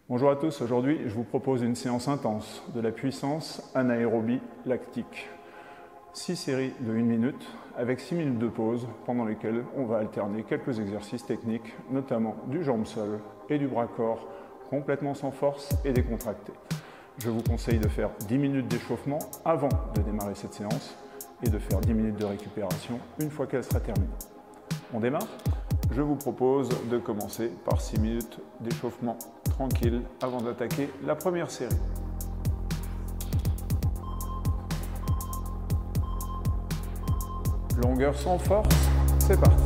Bonjour à tous, aujourd'hui je vous propose une séance intense de la puissance anaérobie lactique. 6 séries de 1 minute avec 6 minutes de pause pendant lesquelles on va alterner quelques exercices techniques, notamment du jambe-sol et du bras-corps complètement sans force et décontracté. Je vous conseille de faire 10 minutes d'échauffement avant de démarrer cette séance et de faire 10 minutes de récupération une fois qu'elle sera terminée. On démarre ? Je vous propose de commencer par 6 minutes d'échauffement tranquille avant d'attaquer la première série. Longueur sans force, c'est parti.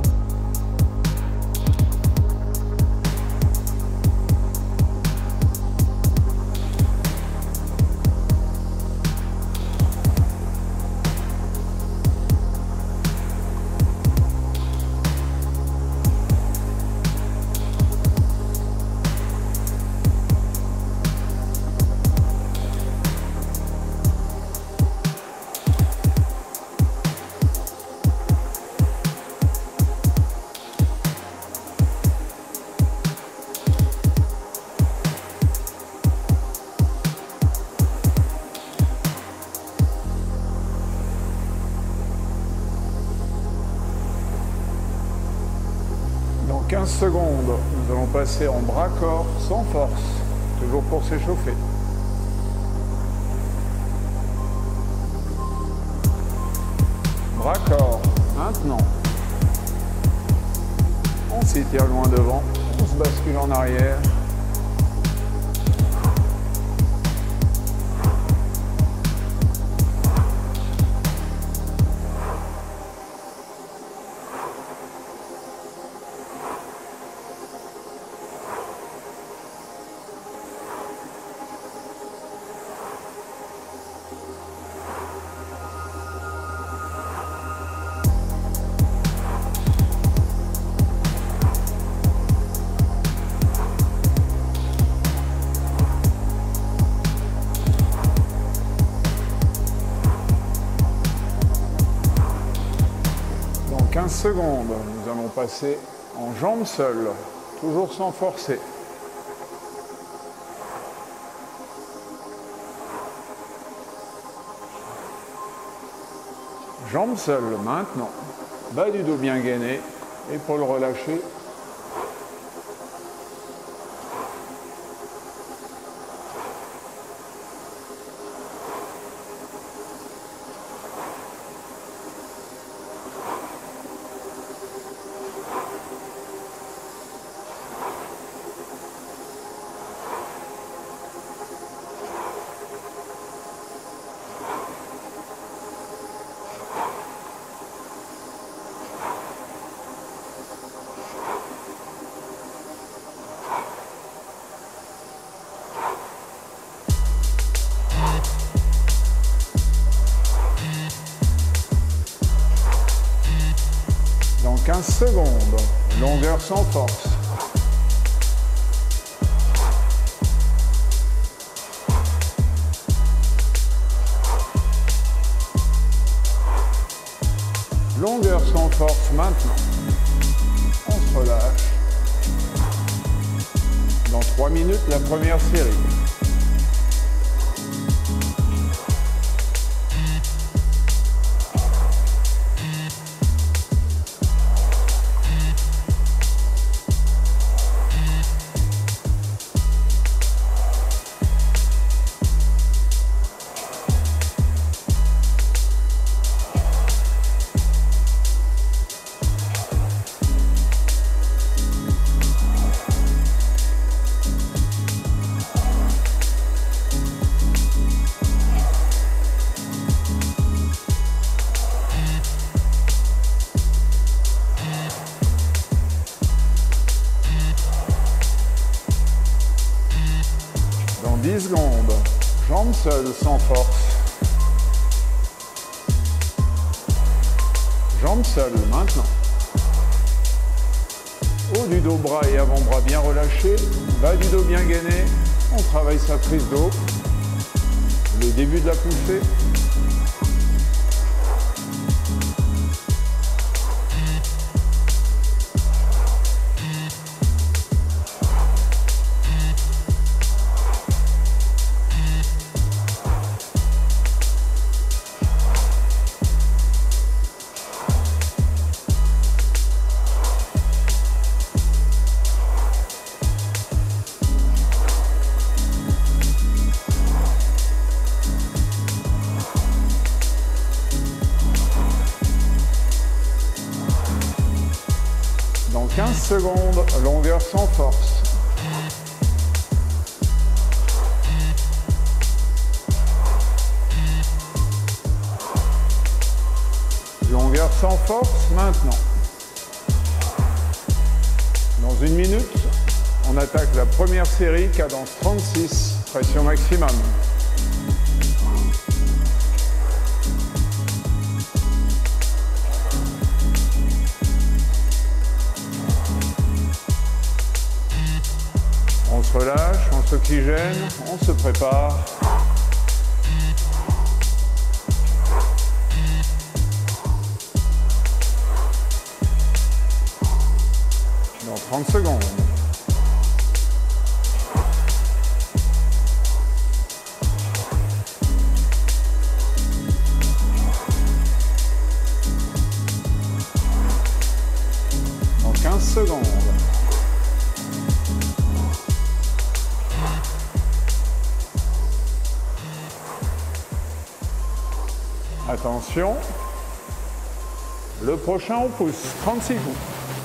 Dans 15 secondes, nous allons passer en bras-corps sans force, toujours pour s'échauffer. Bras-corps, maintenant. On s'étire loin devant, on se bascule en arrière. Dans 15 secondes, nous allons passer en jambes seules, toujours sans forcer. Jambes seules maintenant, bas du dos bien gainé, épaules relâchées. Dans 15 secondes, longueur sans force. Longueur sans force maintenant. On se relâche. Dans 3 minutes, la première série. Dans 10 secondes, jambes seules sans force. Jambes seules maintenant. Haut du dos, bras et avant-bras bien relâchés. Bas du dos bien gainé. On travaille sa prise d'eau. Le début de la poussée. secondes, longueur sans force. Longueur sans force maintenant. Dans 1 minute, on attaque la première série, cadence 36, pression maximum. On se relâche, on s'oxygène, on se prépare. Dans 30 secondes. Dans 15 secondes. Attention, le prochain on pousse, 36 coups.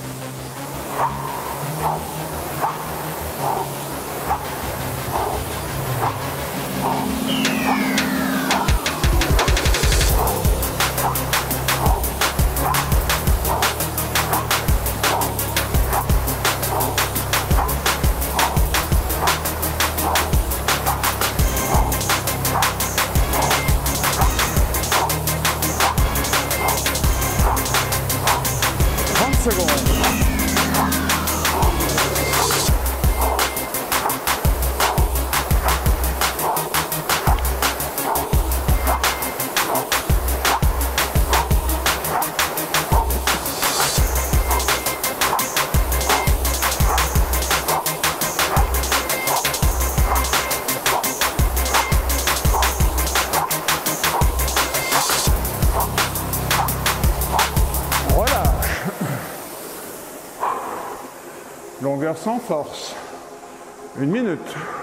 Longueur sans force. 1 minute.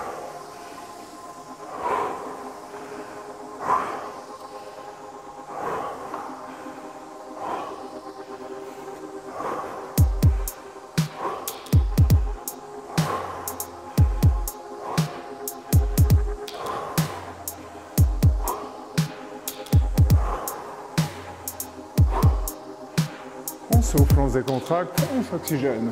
On souffle, on se décontracte, on s'oxygène.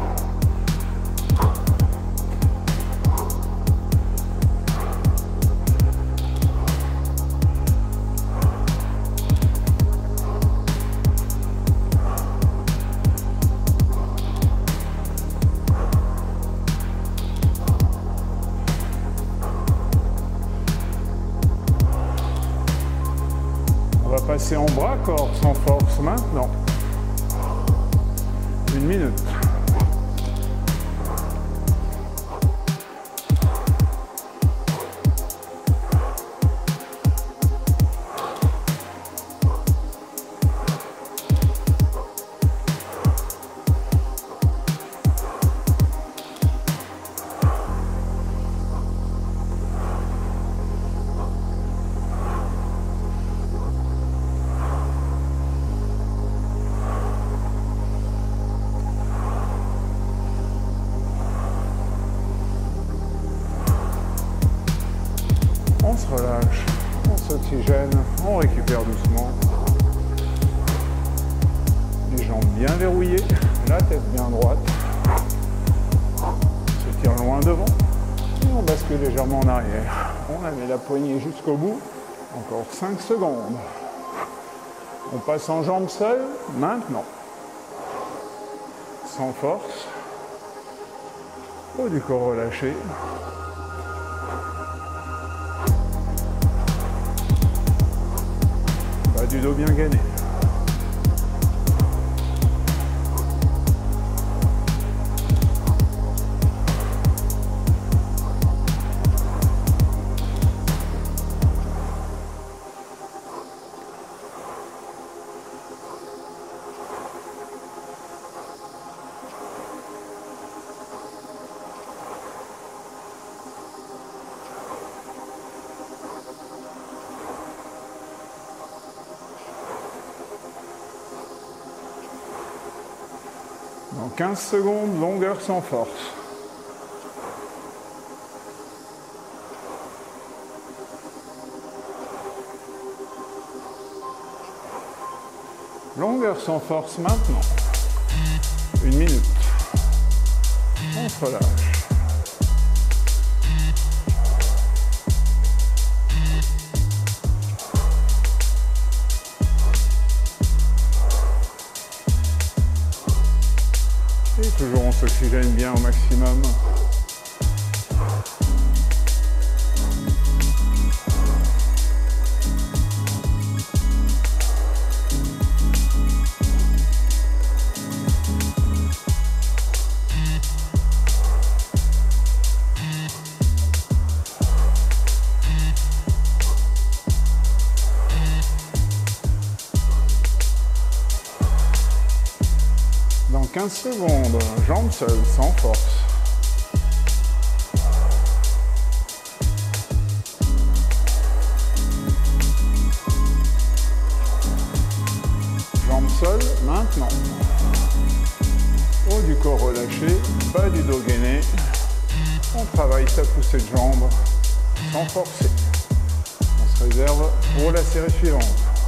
On va passer en bras-corps sans force maintenant. 1 minute. On se relâche, on s'oxygène, on récupère doucement. Les jambes bien verrouillées, la tête bien droite. On se tire loin devant et on bascule légèrement en arrière. On met la poignée jusqu'au bout, encore 5 secondes. On passe en jambes seules, maintenant. Sans force, haut du corps relâché. Du dos bien gainé. Dans 15 secondes, longueur sans force. Longueur sans force maintenant. 1 minute. On se relâche. Et toujours on s'oxygène bien au maximum. Dans 15 secondes, jambes seules, sans force. Jambes seules, maintenant. Haut du corps relâché, bas du dos gainé. On travaille sa poussée de jambes sans forcer. On se réserve pour la série suivante.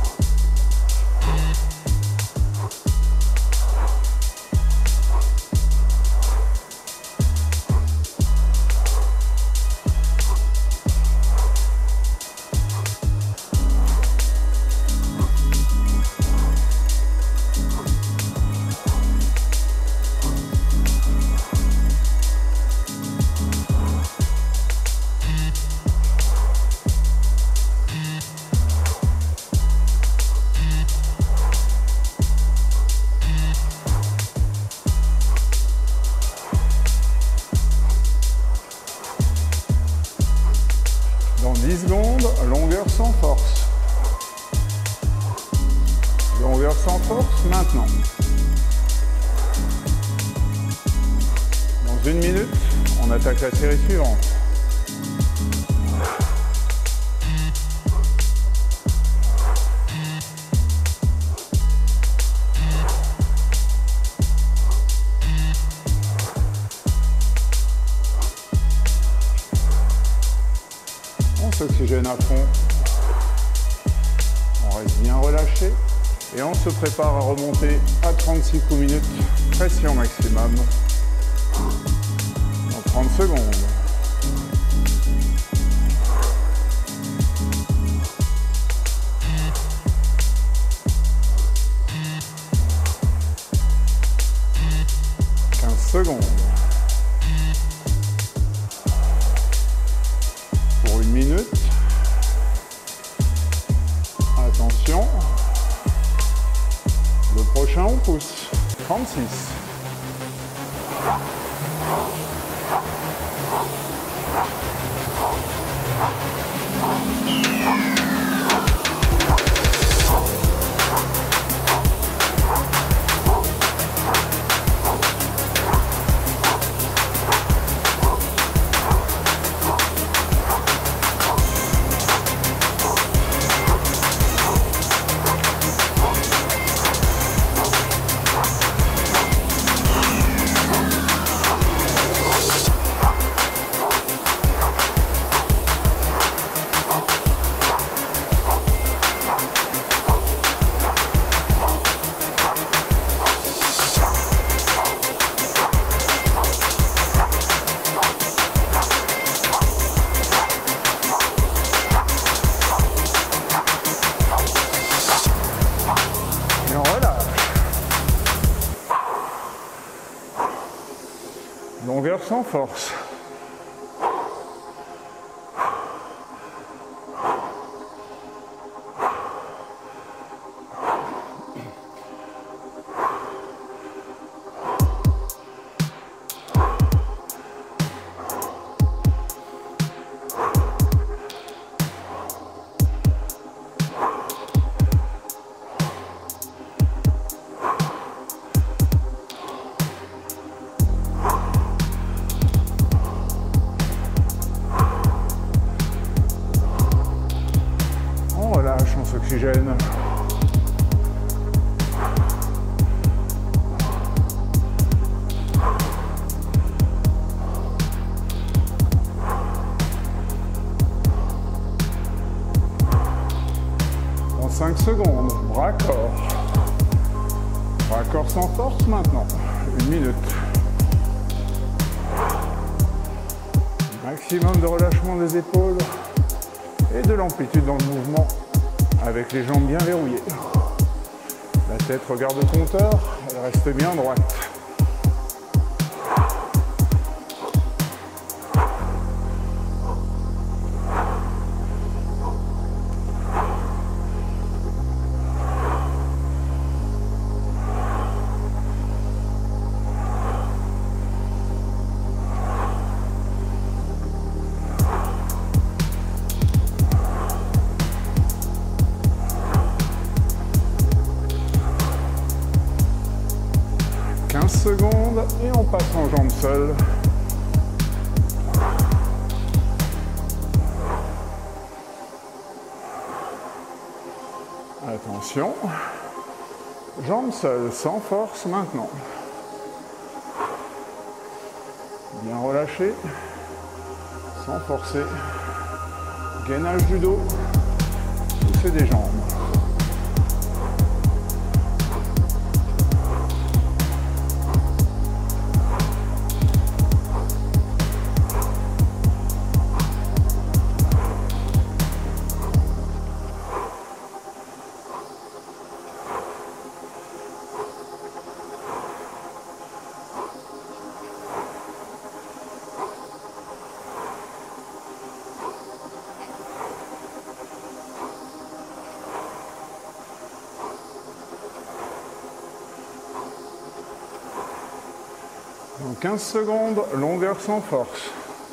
Dans 10 secondes, longueur sans force. Longueur sans force, maintenant. Dans 1 minute, on attaque la série suivante. On s'oxygène à fond, on reste bien relâché et on se prépare à remonter à 36 coups minutes, pression maximum, dans 30 secondes. Secondes. Pour 1 minute. Attention. Le prochain, on pousse. 36. Longueur sans force. On s'oxygène. 5 secondes, bras corps. Bras corps sans force maintenant, 1 minute. Maximum de relâchement des épaules et de l'amplitude dans le mouvement avec les jambes bien verrouillées. La tête regarde le compteur, elle reste bien droite. Secondes et on passe en jambes seules. Attention, jambes seules, sans force maintenant. Bien relâché, sans forcer. Gainage du dos, pousser des jambes. Dans 15 secondes, longueur sans force.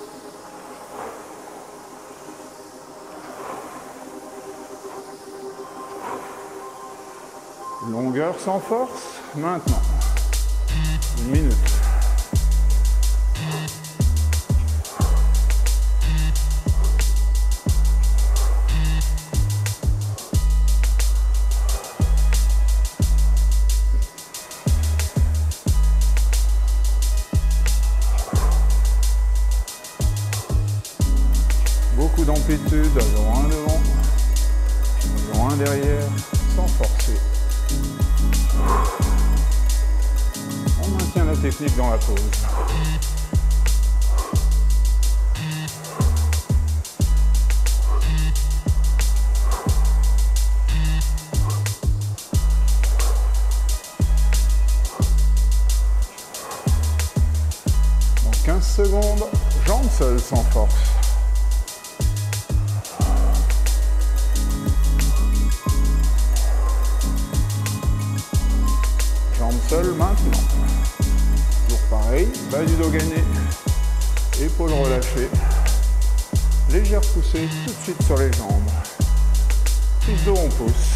Longueur sans force, maintenant. 1 minute. Beaucoup d'amplitude, loin devant, loin derrière, sans forcer. On maintient la technique dans la pause. Dans 15 secondes, jambes seules sans force. Seul maintenant. Toujours pareil, bas du dos gainé, épaules relâchées, légère poussée tout de suite sur les jambes. Prise de dos, on pousse.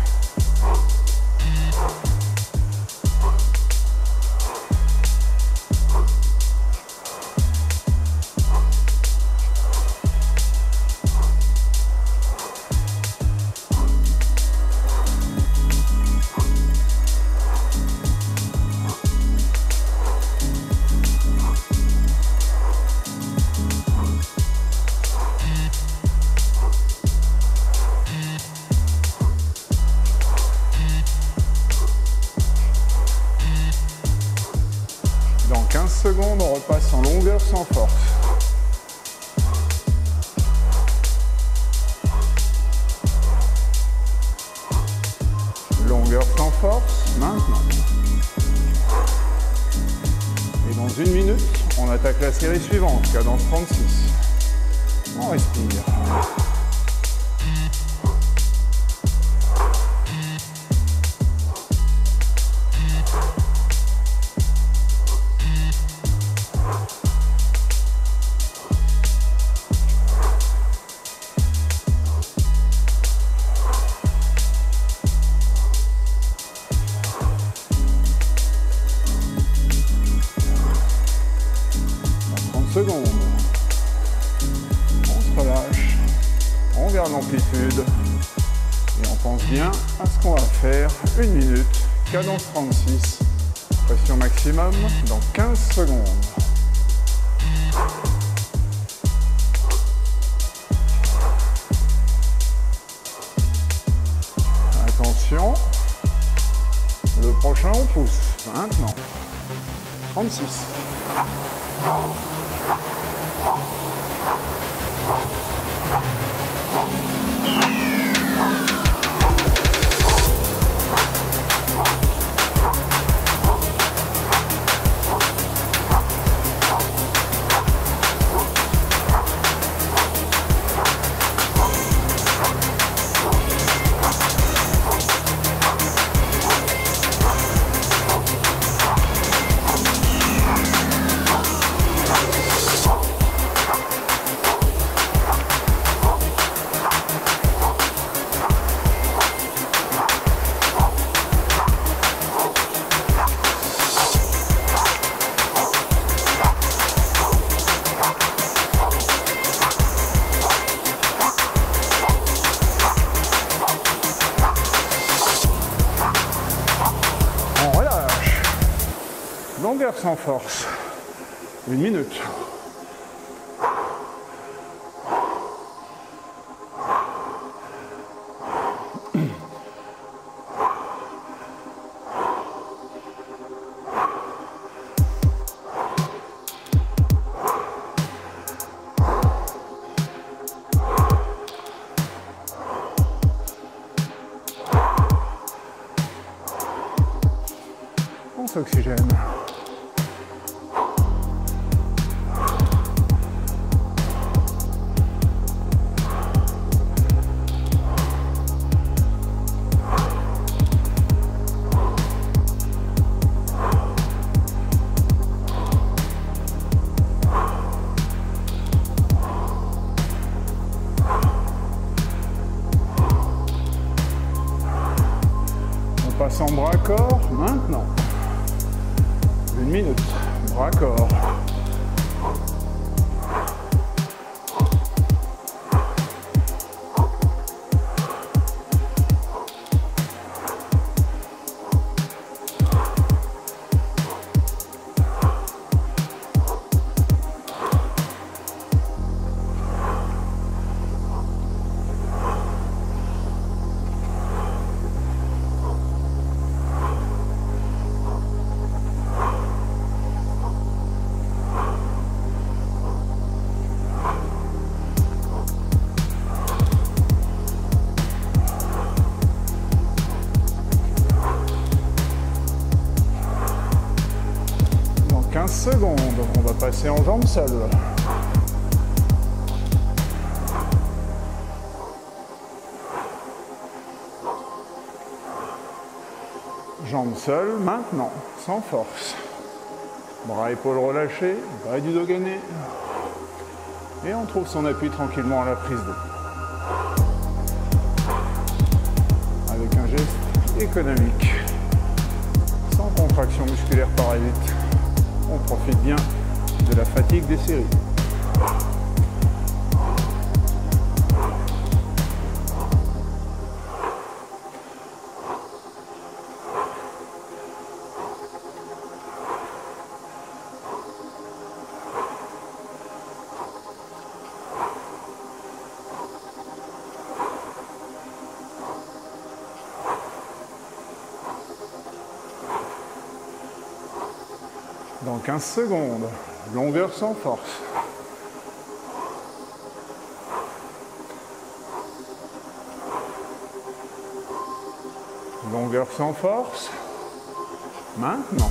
Dans 15 secondes, on repasse en longueur sans force. Longueur sans force, maintenant. Et dans 1 minute, on attaque la série suivante, cadence 36. On respire. Secondes. On se relâche, on garde l'amplitude et on pense bien à ce qu'on va faire. 1 minute, cadence 36, pression maximum dans 15 secondes. prochain, on pousse. Maintenant. 36. Longueur sans force. 1 minute. On s'oxygène. Passe en bras-corps, maintenant. 1 minute, bras-corps. Dans 15 secondes, on va passer en jambes seules. Jambes seules, maintenant, sans force. Bras épaules relâchés, bas du dos gainé. Et on trouve son appui tranquillement à la prise d'eau. Avec un geste économique. Sans contraction musculaire parasite. On profite bien de la fatigue des séries. Dans 15 secondes, longueur sans force. Longueur sans force. Maintenant.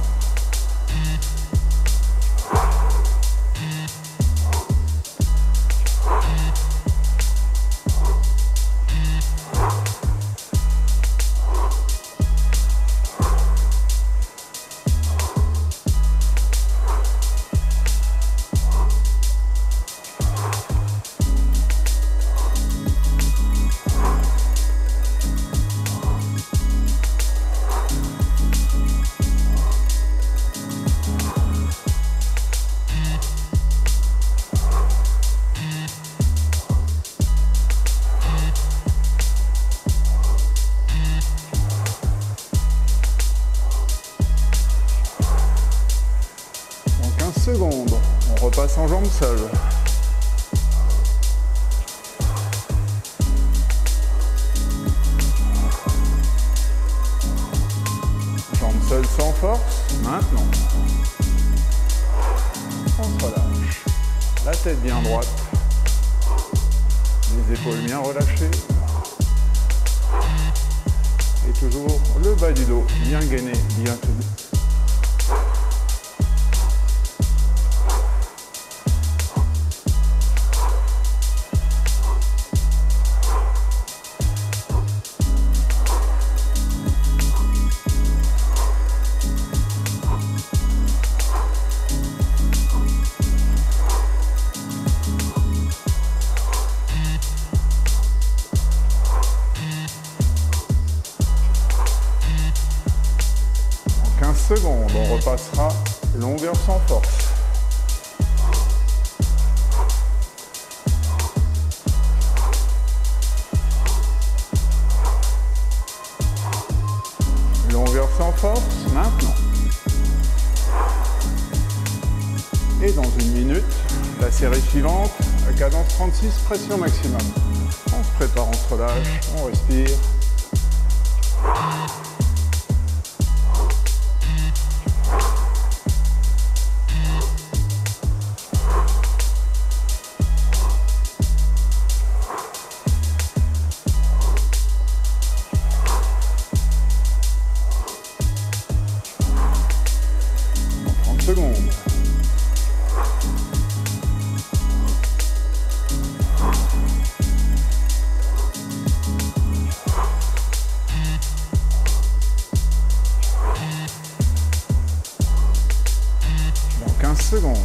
Secondes, on repasse en jambes seules. Jambes seules Maintenant, on se relâche. La tête bien droite, les épaules bien relâchées. Et toujours le bas du dos bien gainé, bien tenu. Secondes, on repassera longueur sans force. Longueur sans force, maintenant. Et dans une minute, la série suivante, à cadence 36, pression maximum. On se prépare, on se relâche, on respire. Secondes. Dans 15 secondes.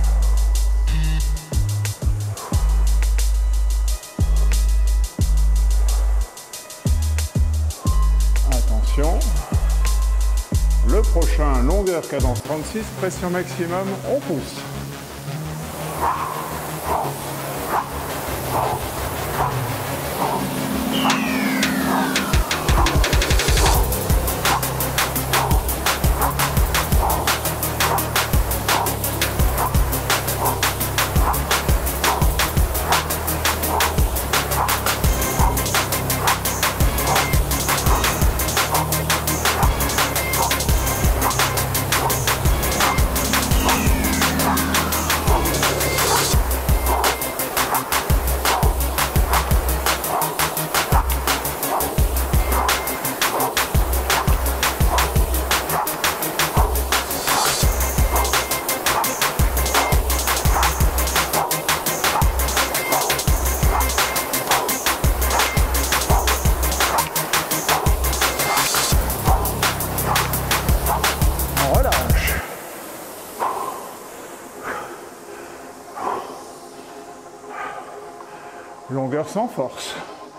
Attention. Le prochain, longueur, cadence 36, pression maximum, on pousse. Longueur sans force.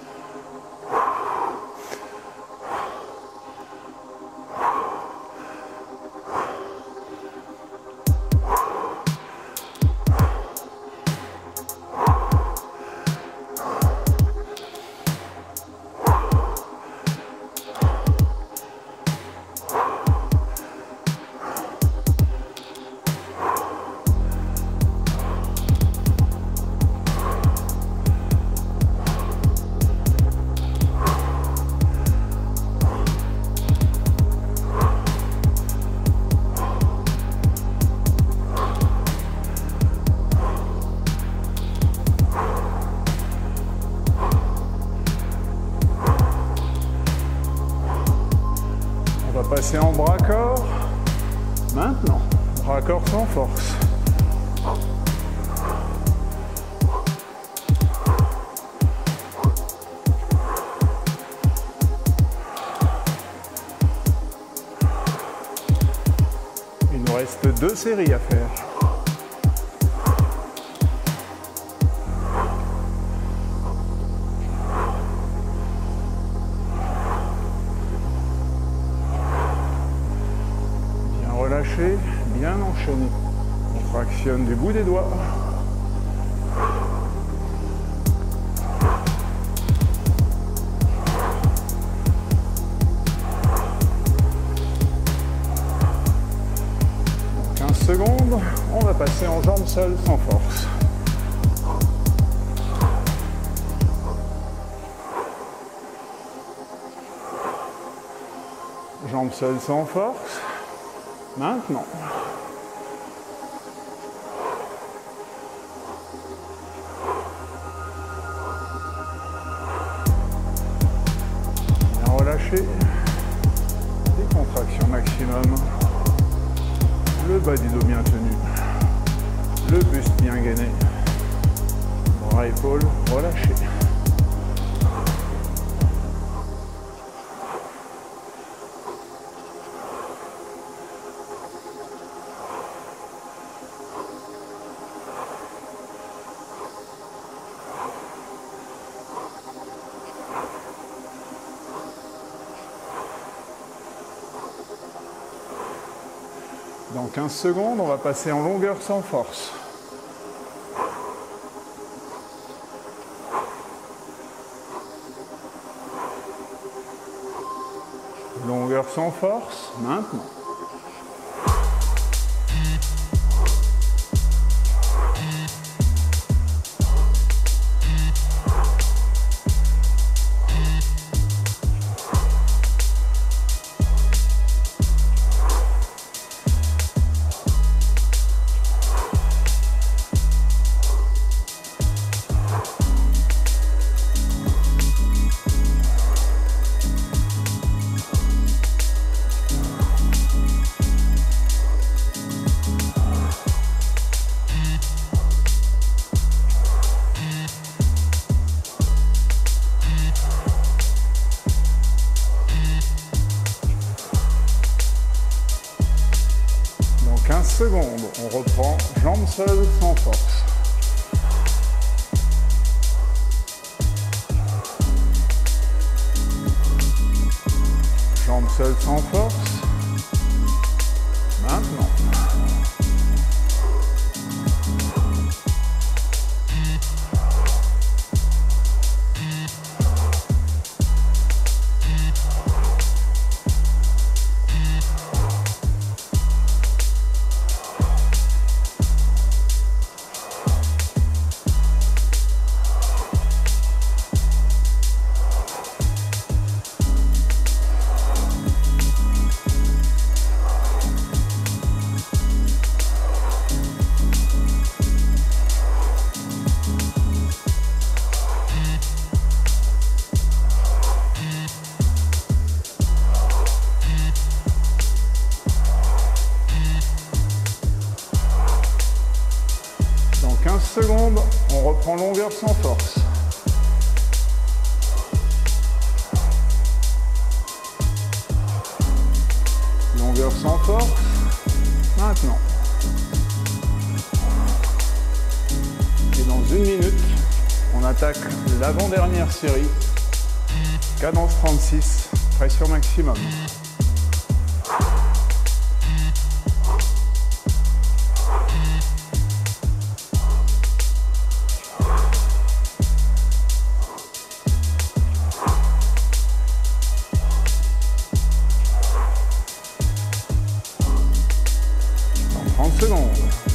On va passer en bras-corps. Maintenant, bras-corps sans force. Il nous reste 2 séries à faire. Relâché, bien enchaîné. On fractionne du bout des doigts. Dans 15 secondes, on va passer en jambes seules sans force. Jambes seules sans force. Maintenant. Bien relâché. Décontraction maximum. Le bas du dos bien tenu. Le buste bien gainé. Bras, épaules relâchés. Dans 15 secondes, on va passer en longueur sans force. Longueur sans force, maintenant. Dans 15 secondes, on reprend jambes seules sans force. Jambes seules sans force. Maintenant. Dans 15 secondes, on reprend longueur sans force. Longueur sans force, maintenant. Et dans 1 minute, on attaque l'avant-dernière série. Cadence 36, pression maximum. Dans 30 secondes.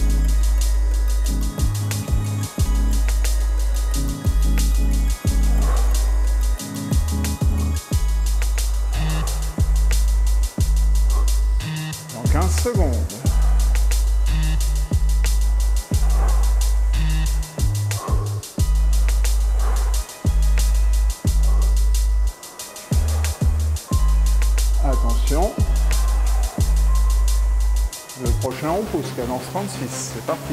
Dans 15 secondes. Attention. Le prochain, on pousse, cadence 36. C'est parti.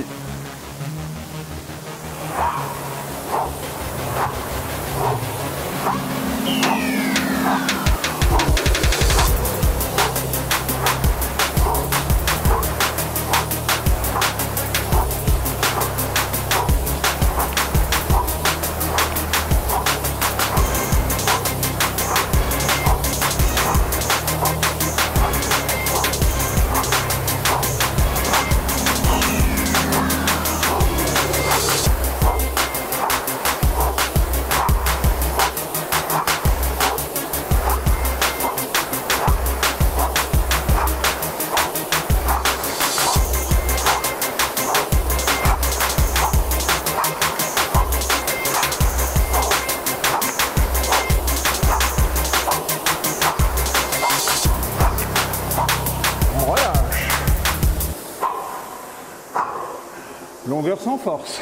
longueur sans force.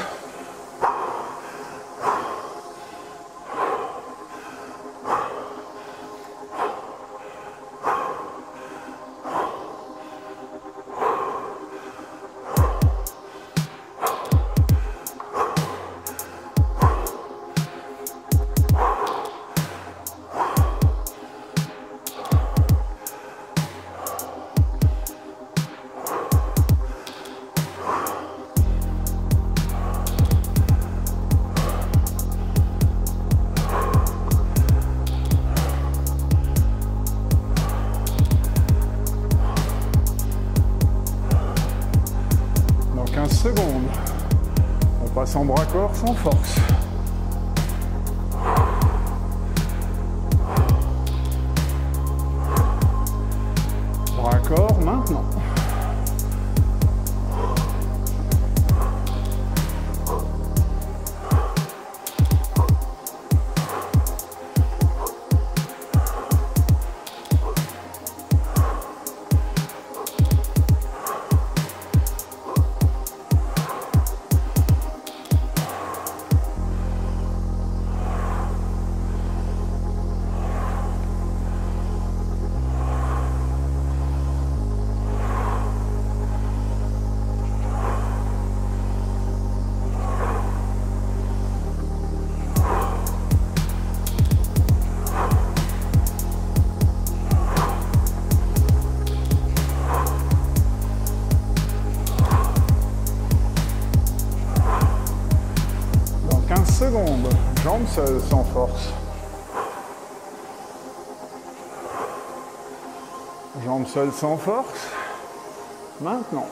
Secondes. On passe en bras-corps sans force. Bras-corps maintenant. Secondes, jambes seules sans force. Jambes seules sans force. Maintenant.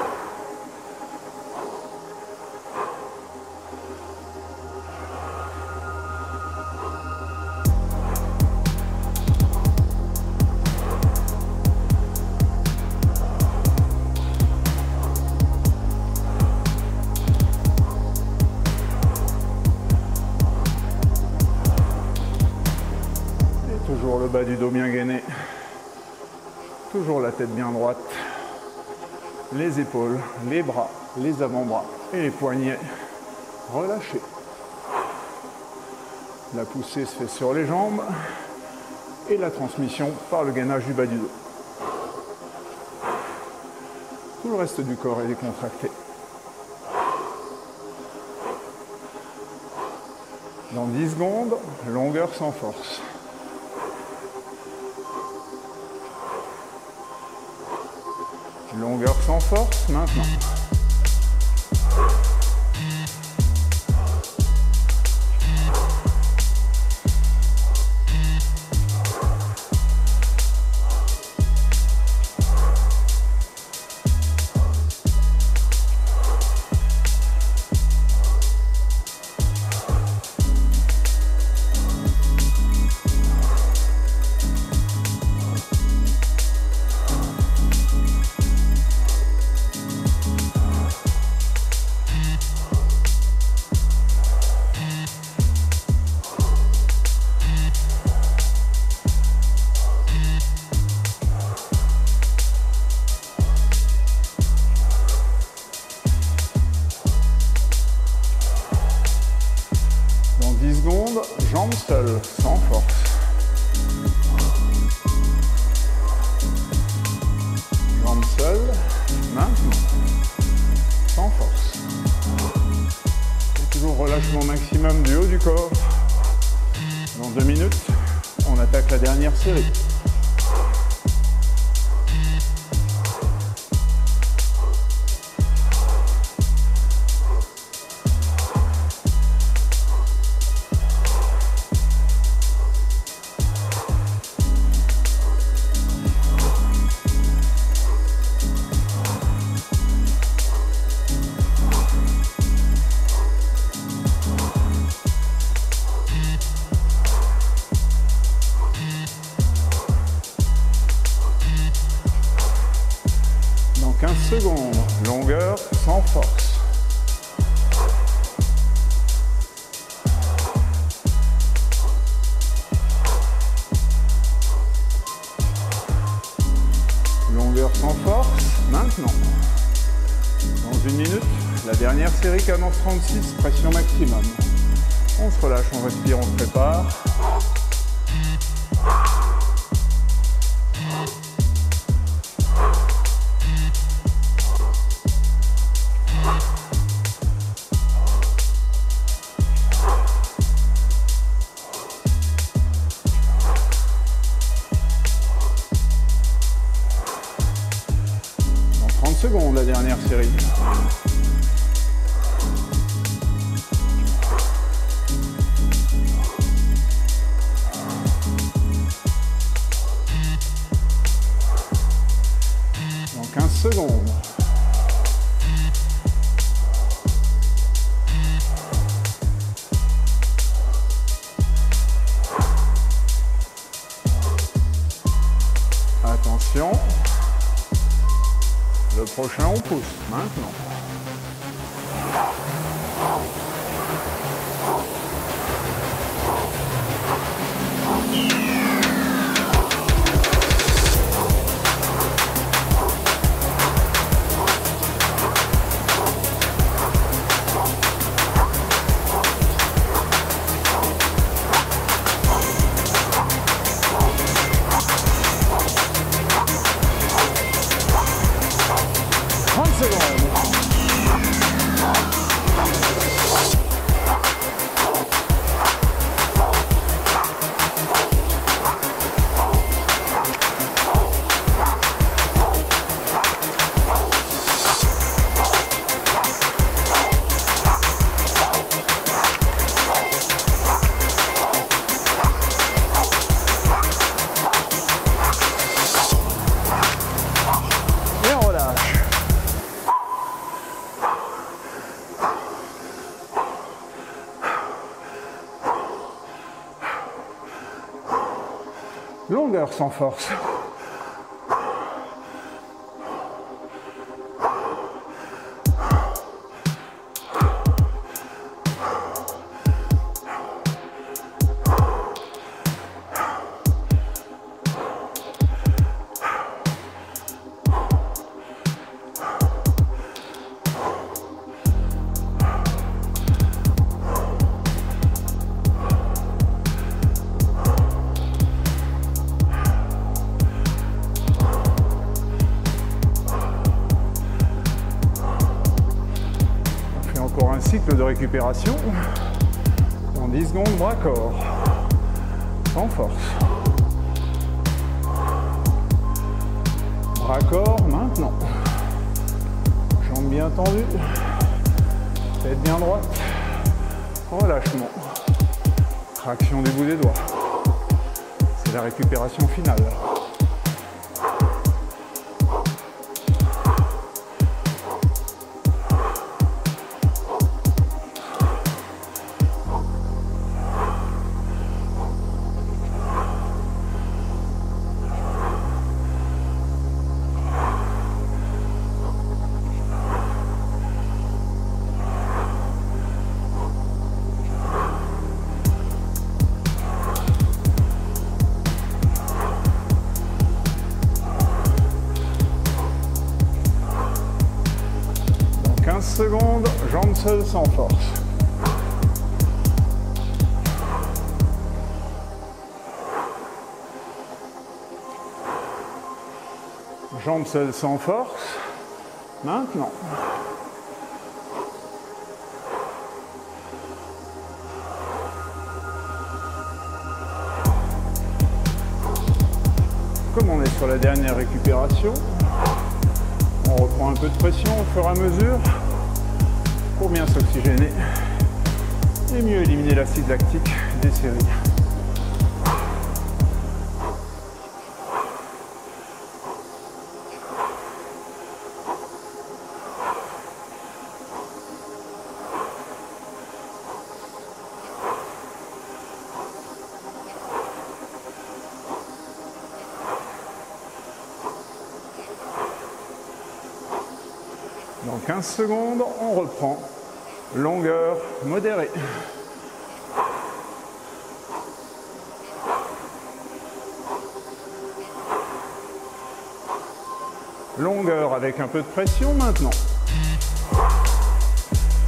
Toujours le bas du dos bien gainé. Toujours la tête bien droite. Les épaules, les bras, les avant-bras et les poignets relâchés. La poussée se fait sur les jambes et la transmission par le gainage du bas du dos. Tout le reste du corps est décontracté. Dans 10 secondes, longueur sans force. Longueur sans force, maintenant. Jambes seules, sans force. Jambes seules, maintenant, sans force. Et toujours relâchement maximum du haut du corps. Dans 2 minutes, on attaque la dernière série. Secondes, longueur sans force. Longueur sans force, maintenant. Dans 1 minute, la dernière Dernière série, cadence 36, pression maximum. On se relâche, on respire, on se prépare. Dans 30 secondes, la dernière série. Dans 15 secondes. Attention. Le prochain, on pousse. Maintenant. Longueur sans force. Encore un cycle de récupération. En 10 secondes, bras-corps. Sans force. Bras-corps maintenant. Jambes bien tendues. Tête bien droite. Relâchement. Traction du bout des doigts. C'est la récupération finale. Dans 15 secondes, jambes seules sans force. Jambes seules sans force. Maintenant. Comme on est sur la dernière récupération, on reprend un peu de pression au fur et à mesure pour bien s'oxygéner et mieux éliminer l'acide lactique des séries. Dans 15 secondes, on reprend. Longueur modérée. Longueur avec un peu de pression maintenant.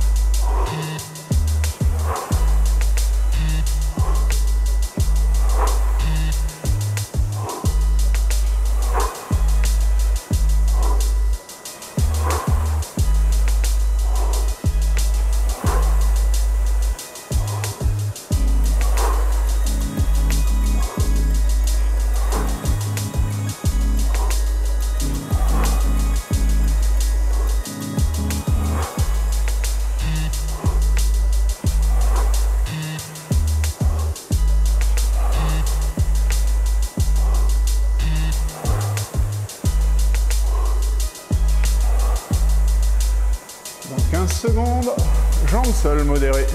modéré.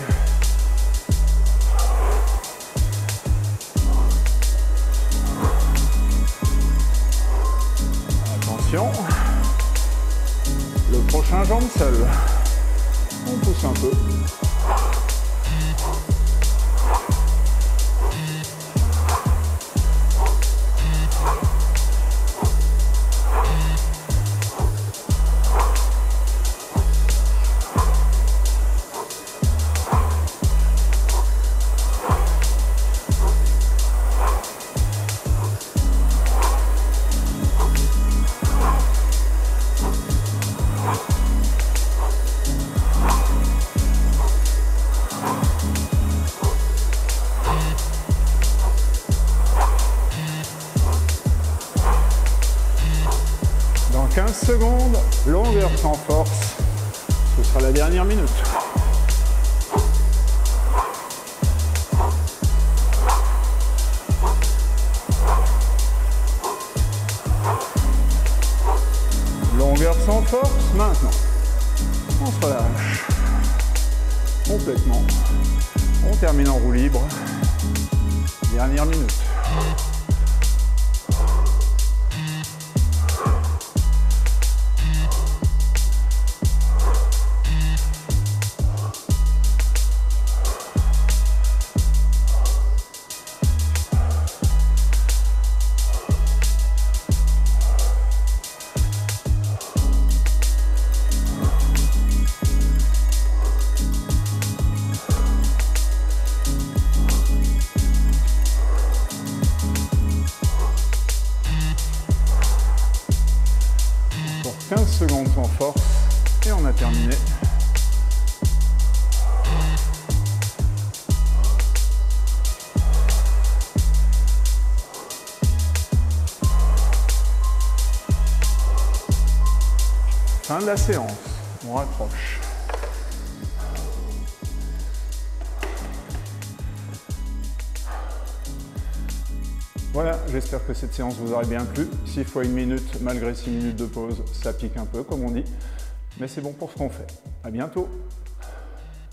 Attention. Le prochain jambe seul. On pousse un peu. Dans 15 secondes, longueur sans force, ce sera la dernière minute. Longueur sans force, maintenant. On se relâche complètement. On termine en roue libre. Dernière minute. Pour 15 secondes sans force et on a terminé. Fin de la séance, on raccroche. Voilà, j'espère que cette séance vous aurait bien plu. 6 fois 1 minute, malgré 6 minutes de pause, ça pique un peu, comme on dit. Mais c'est bon pour ce qu'on fait. À bientôt!